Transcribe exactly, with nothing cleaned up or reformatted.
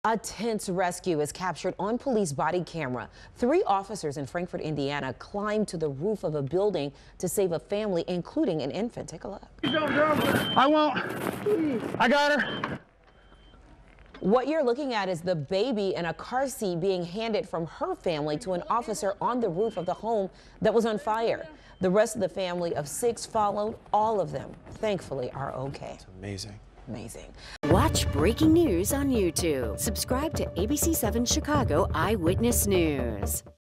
A tense rescue is captured on police body camera. Three officers in Frankfort, Indiana climbed to the roof of a building to save a family, including an infant. Take a look. I won't. I got her. What you're looking at is the baby in a car seat being handed from her family to an officer on the roof of the home that was on fire. The rest of the family of six followed. All of them, thankfully, are okay. It's amazing. Amazing. Watch breaking news on YouTube. Subscribe to A B C seven Chicago Eyewitness News.